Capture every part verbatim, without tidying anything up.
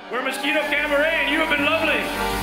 We're Mosquito Cabaret, and you have been lovely.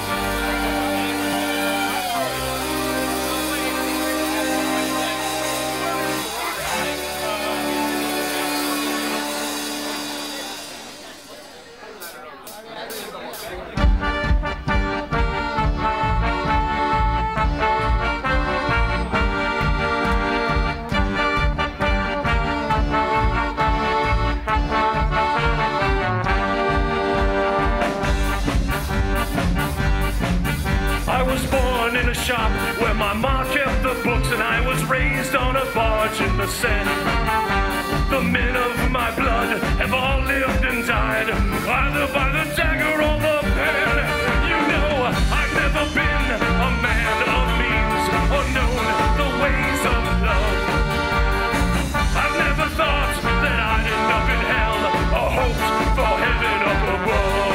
In a shop where my ma kept the books, and I was raised on a barge in the Seine. The men of my blood have all lived and died, either by the dagger or the pen. You know, I've never been a man of means or known the ways of love. I've never thought that I'd end up in hell or hoped for heaven up above.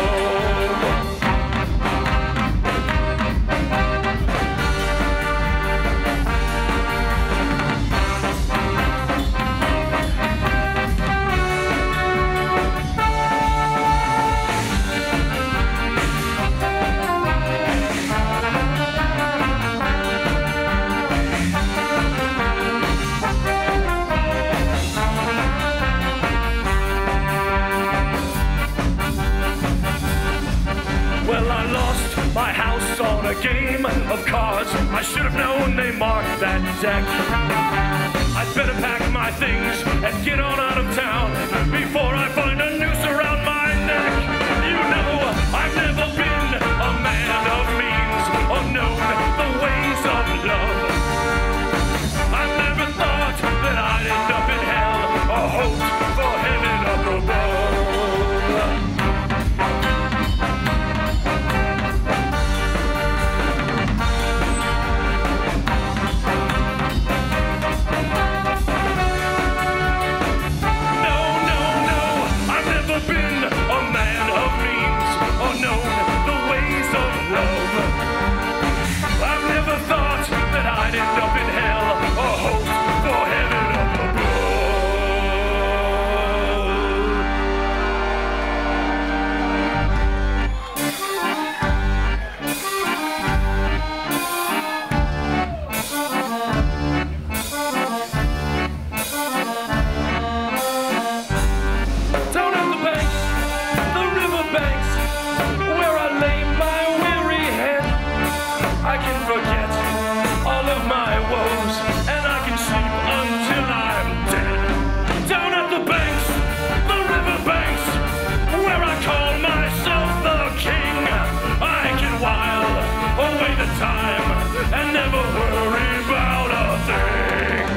My house on a game of cards. I should have known they marked that deck. I'd better pack my things and get on out of town before I find a noose around my neck. You know, I've never been a man of means or known the ways of love. I've never thought that I'd end up in hell or hoped for heaven up above. And never worry about a thing.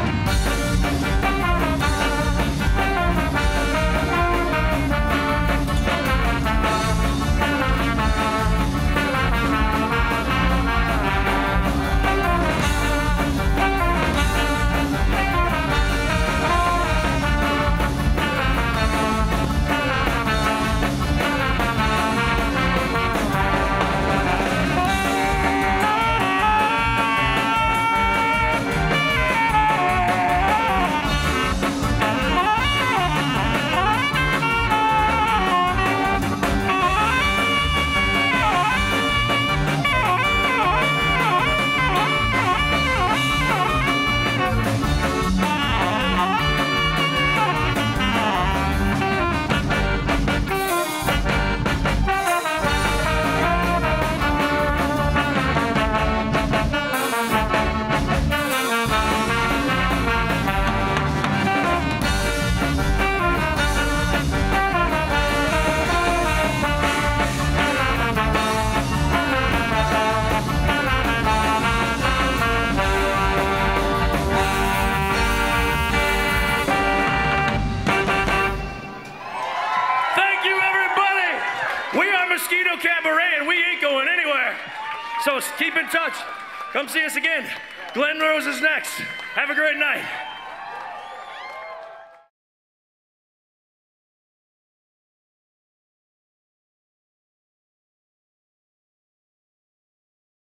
Mosquito Cabaret, and we ain't going anywhere. So keep in touch. Come see us again. Glen Rose is next. Have a great night.